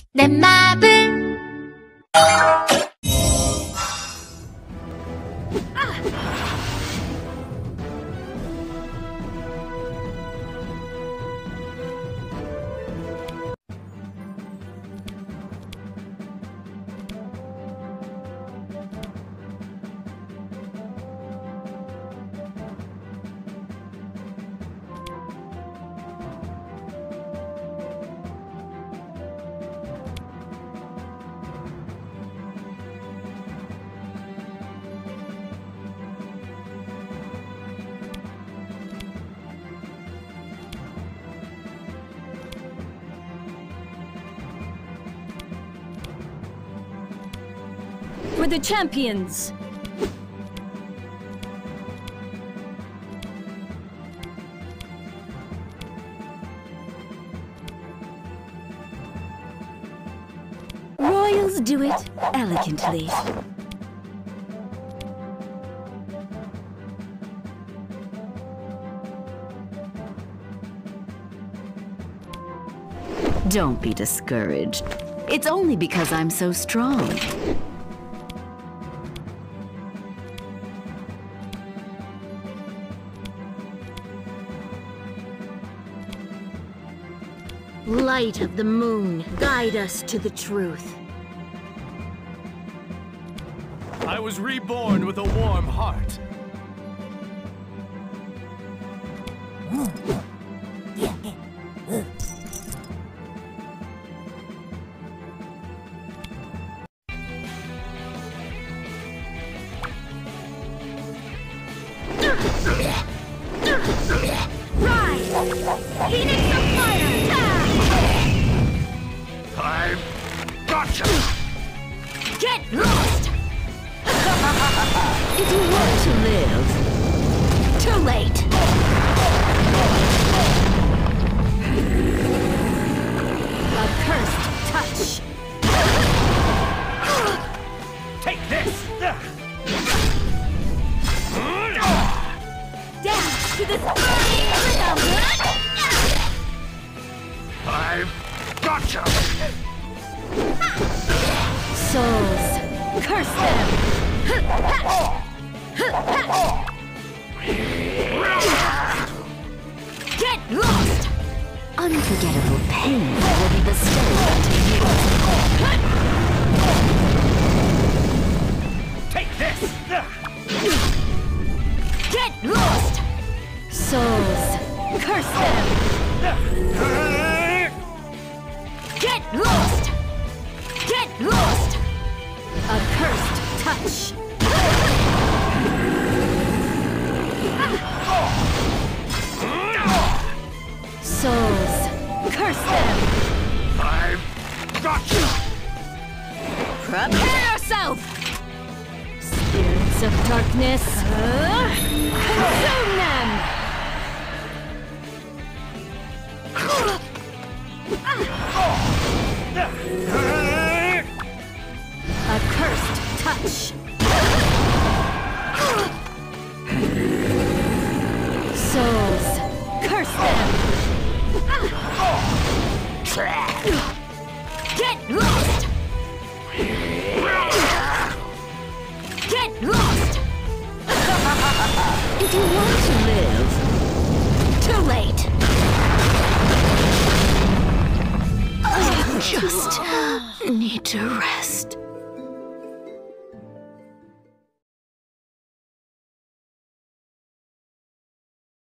내 맘을 For the champions! Royals do it elegantly. Don't be discouraged. It's only because I'm so strong. Light of the moon, guide us to the truth. I was reborn with a warm heart. Rise! Phoenix of fire! I've gotcha! Get lost! If you want to live, too late! A cursed touch! Take this! Dance to this burning rhythm! I've gotcha! Souls, curse them! Get lost! Unforgettable pain will be bestowed unto you. Take this! Get lost! Souls, curse them! Get lost! Get lost! A cursed touch! Souls, curse them! I've gotcha! Prepare yourself! Spirits of darkness, consume them! A cursed touch! Souls, curse them! Get lost! Get lost! If you want to live, too late! I just need to rest.